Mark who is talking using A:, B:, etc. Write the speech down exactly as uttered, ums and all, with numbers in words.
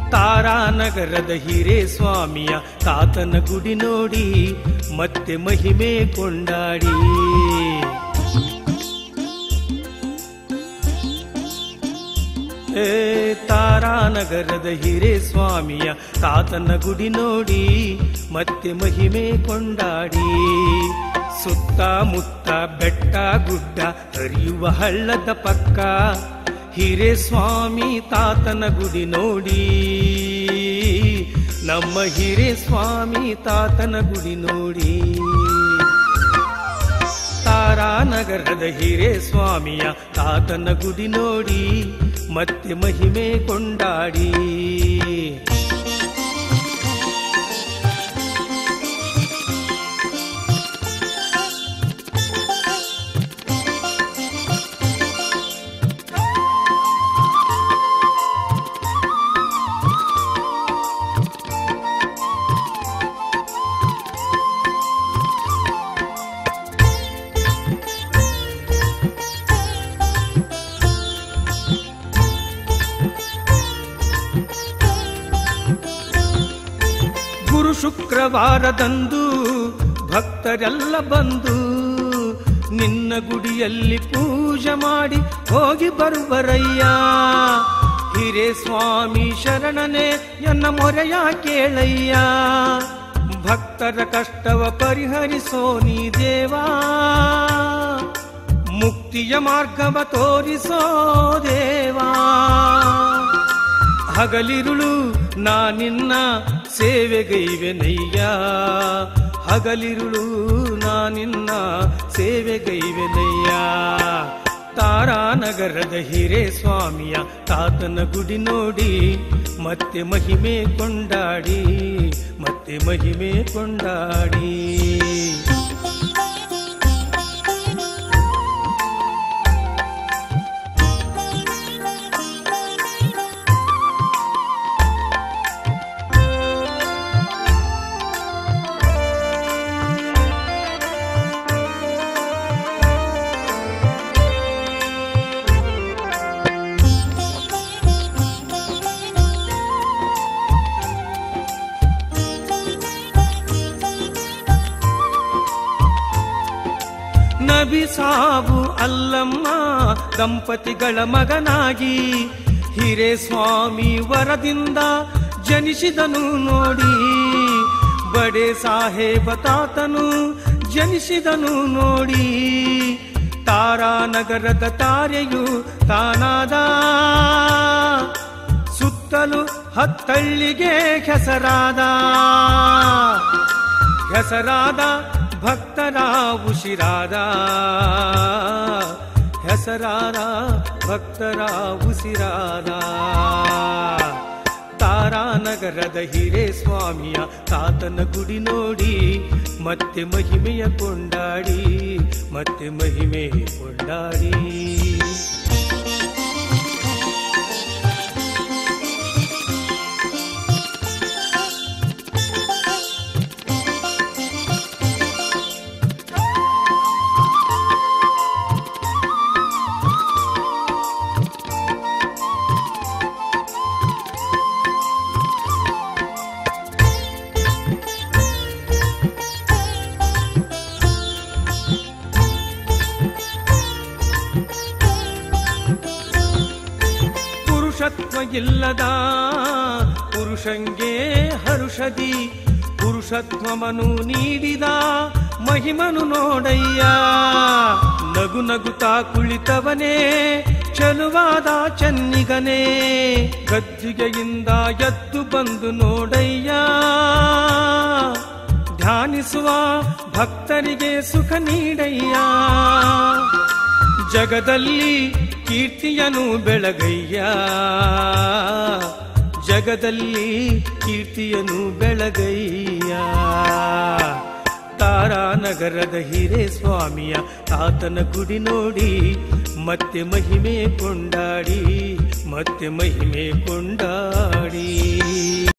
A: ತಾರಾನಗರದ ಹಿರೇ ಸ್ವಾಮಿಯ ತಾತನ ಗುಡಿ ನೋಡಿ ಮತ್ತೆ ಮಹಿಮೆ ಕೊಂಡಾಡಿ. ಏ ತಾರಾನಗರದ ಹಿರೇ ಸ್ವಾಮಿಯ ತಾತನ ಗುಡಿ ನೋಡಿ ಮತ್ತೆ ಮಹಿಮೆ ಕೊಂಡಾಡಿ. ಸುತ್ತಮುತ್ತ ಬೆಟ್ಟ ಗುಡ್ಡ ಹರಿಯುವ ಹಳ್ಳದ ಪಕ್ಕ ಹಿರೇ ಸ್ವಾಮಿ ತಾತನ ಗುಡಿ ನೋಡಿ. ನಮ್ಮ ಹಿರೇ ಸ್ವಾಮಿ ತಾತನ ಗುಡಿ ನೋಡಿ. ತಾರಾನಗರದ ಹಿರೇ ಸ್ವಾಮಿಯ ತಾತನ ಗುಡಿ ನೋಡಿ ಮತ್ತೆ ಮಹಿಮೆ ಕೊಂಡಾಡಿ. ಶುಕ್ರವಾರದಂದು ಭಕ್ತರೆಲ್ಲ ಬಂದು ನಿನ್ನ ಗುಡಿಯಲ್ಲಿ ಪೂಜೆ ಮಾಡಿ ಹೋಗಿ ಬರುವರಯ್ಯ. ಹಿರೇ ಸ್ವಾಮಿ ಶರಣನೆ ಎನ್ನ ಮೊರೆಯ ಕೇಳಯ್ಯ. ಭಕ್ತರ ಕಷ್ಟವ ಪರಿಹರಿಸೋ ನೀ ದೇವಾ, ಮುಕ್ತಿಯ ಮಾರ್ಗವ ತೋರಿಸೋ ದೇವಾ. ಹಗಲಿರುಳು ನಾ ನಿನ್ನ ಸೇವೆಗೈವೆನಯ್ಯ, ಹಗಲಿರುಳು ನಾ ನಿನ್ನ ಸೇವೆಗೈವೆನಯ್ಯ. ತಾರಾನಗರದ ಹಿರೇ ಸ್ವಾಮಿಯ ತಾತನ ಗುಡಿ ನೋಡಿ ಮತ್ತೆ ಮಹಿಮೆ ಕೊಂಡಾಡಿ, ಮತ್ತೆ ಮಹಿಮೆ ಕೊಂಡಾಡಿ. ನಬಿ ಸಾಬು ಅಲ್ಲಮ್ಮ ದಂಪತಿಗಳ ಮಗನಾಗಿ ಹಿರೇ ಸ್ವಾಮಿ ವರದಿಂದ ಜನಿಸಿದನು ನೋಡಿ. ಬಡೆ ಸಾಹೇಬ ತಾತನು ಜನಿಸಿದನು ನೋಡಿ. ತಾರಾನಗರದ ತಾರೆಯು ತಾನಾದ, ಸುತ್ತಲೂ ಹತ್ತಳ್ಳಿಗೆ ಹೆಸರಾದ. ಹೆಸರಾದ ಭಕ್ತರ ಉಸಿರಾದ, ಹೆಸರಾದ ಭಕ್ತರ ಉಸಿರಾದ. ತಾರಾನಗರದ ಹಿರೇ ಸ್ವಾಮಿಯ ತಾತನ ಗುಡಿ ನೋಡಿ ಮತ್ತೆ ಮಹಿಮೆಯ ಕೊಂಡಾಡಿ, ಮತ್ತೆ ಮಹಿಮೆ ಕೊಂಡಾಡಿ. ಪುರುಷತ್ವ ಇಲ್ಲದ ಪುರುಷಂಗೆ ಹರುಷದಿ ಪುರುಷತ್ವಮನು ನೀಡಿದ ಮಹಿಮನು ನೋಡಯ್ಯ. ನಗು ನಗುತ್ತಾ ಕುಳಿತವನೇ ಚಲುವಾದ ಚನ್ನಿಗನೇ, ಗದ್ದಿಗೆಯಿಂದ ಎದ್ದು ಬಂದು ನೋಡಯ್ಯ. ಧ್ಯಾನಿಸುವ ಭಕ್ತರಿಗೆ ಸುಖ ನೀಡಯ್ಯ. ಜಗದಲ್ಲಿ ಕೀರ್ತಿಯನು ಬೆಳಗಯ್ಯ, ಜಗದಲ್ಲಿ ಕೀರ್ತಿಯನು ಬೆಳಗಯ್ಯ. ತಾರಾನಗರದ ಹಿರೇ ಸ್ವಾಮಿಯ ತಾತನ ಗುಡಿ ನೋಡಿ ಮತ್ತೆ ಮಹಿಮೆ ಕೊಂಡಾಡಿ, ಮತ್ತೆ ಮಹಿಮೆ ಕೊಂಡಾಡಿ.